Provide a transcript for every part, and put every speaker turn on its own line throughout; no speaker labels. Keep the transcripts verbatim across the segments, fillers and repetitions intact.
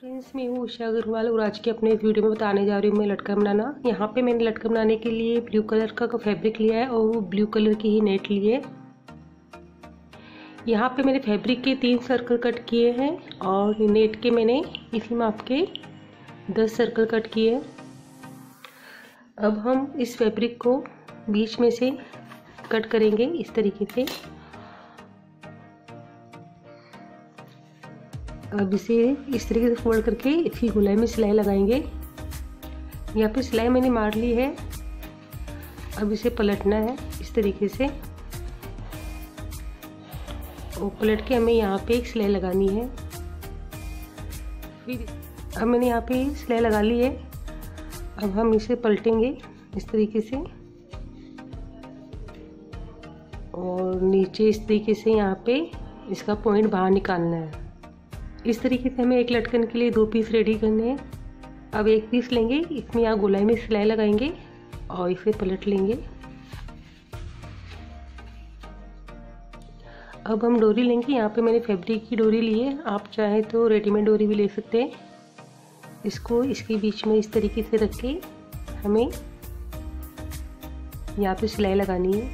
Friends, मैं हूँ उषा अग्रवाल और आज के अपने इस वीडियो में बताने जा रही हूँ मैं लटकन बनाना। यहाँ पे मैंने लटकन बनाने के लिए ब्लू कलर का फैब्रिक लिया है और वो ब्लू कलर की ही नेट ली है। यहाँ पे मैंने फैब्रिक के तीन सर्कल कट किए हैं और नेट के मैंने इसी माप के दस सर्कल कट किए हैं। अब हम इस फैब्रिक को बीच में से कट करेंगे इस तरीके से। अब इसे इस तरीके से फोल्ड करके इसकी गोलाई में सिलाई लगाएंगे। यहाँ पे सिलाई मैंने मार ली है। अब इसे पलटना है इस तरीके से और पलट के हमें यहाँ पे एक सिलाई लगानी है। फिर अब मैंने यहाँ पे सिलाई लगा ली है। अब हम इसे पलटेंगे इस तरीके से और नीचे इस तरीके से यहाँ पे इसका पॉइंट बाहर निकालना है। इस तरीके से हमें एक लटकन के लिए दो पीस रेडी करने हैं। अब एक पीस लेंगे, इसमें यहाँ गोलाई में सिलाई लगाएंगे और इसे पलट लेंगे। अब हम डोरी लेंगे। यहाँ पे मैंने फैब्रिक की डोरी ली है, आप चाहें तो रेडीमेड डोरी भी ले सकते हैं। इसको इसके बीच में इस तरीके से रख के हमें यहाँ पे सिलाई लगानी है।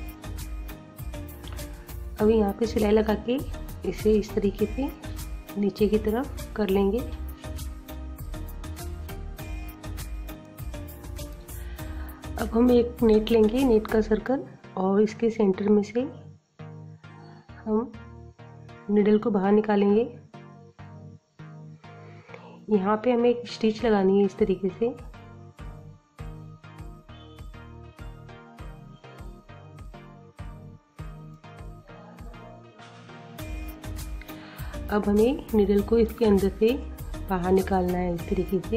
अब यहाँ पे सिलाई लगा के इसे इस तरीके से नीचे की तरफ कर लेंगे। अब हम एक नेट लेंगे, नेट का सर्कल, और इसके सेंटर में से हम निडल को बाहर निकालेंगे। यहाँ पे हमें एक स्टिच लगानी है इस तरीके से। अब हमें निडल को इसके अंदर से बाहर निकालना है इस तरीके से।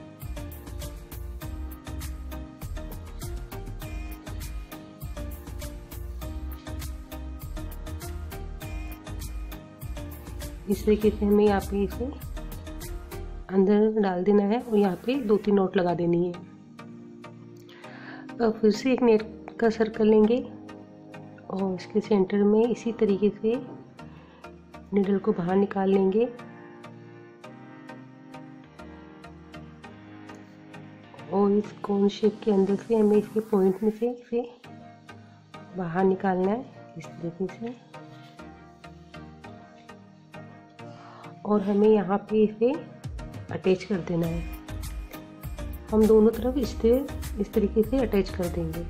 इस तरीके से हमें यहाँ पे इसे अंदर डाल देना है और यहाँ पे दो तीन नोट लगा देनी है। अब फिर से एक नेट का सर्कल लेंगे और इसके सेंटर में इसी तरीके से निडल को बाहर निकाल लेंगे और इस कोन शेप के अंदर से हमें इसके पॉइंट में से इसे बाहर निकालना है इस तरीके से। और हमें यहाँ पे इसे अटैच कर देना है। हम दोनों तरफ इसे इस तरीके से अटैच कर देंगे।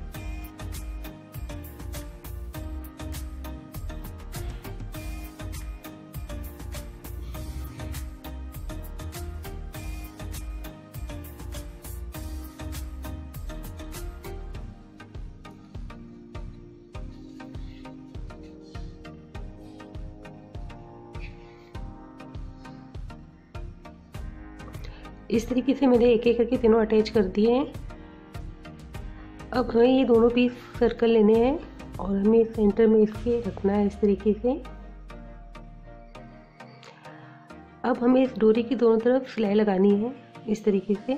इस तरीके से मैंने एक एक करके तीनों अटैच कर दिए हैं। अब हमें ये दोनों पीस सर्कल लेने हैं और हमें सेंटर में इसके रखना है इस तरीके से। अब हमें इस डोरी की दोनों तरफ सिलाई लगानी है इस तरीके से।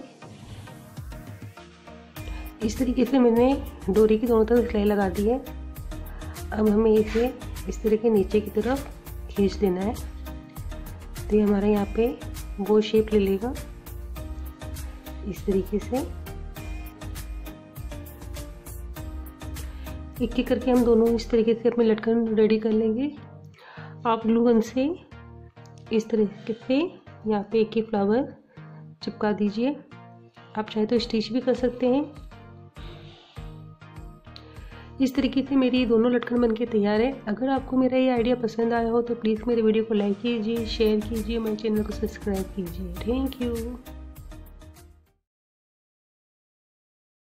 इस तरीके से मैंने डोरी की दोनों तरफ सिलाई लगा दी है। अब हमें इसे इस तरह के नीचे की तरफ खींच देना है तो ये हमारा यहाँ पे वो शेप ले लेगा इस तरीके से। एक एक करके हम दोनों इस तरीके से अपने लटकन रेडी कर लेंगे। आप ग्लू गन से इस तरीके से यहाँ पे एक एक फ्लावर चिपका दीजिए। आप चाहे तो स्टिच भी कर सकते हैं। इस तरीके से मेरी दोनों लटकन बनके तैयार है। अगर आपको मेरा ये आइडिया पसंद आया हो तो प्लीज़ मेरे वीडियो को लाइक कीजिए, शेयर कीजिए, मेरे चैनल को सब्सक्राइब कीजिए। Thank you.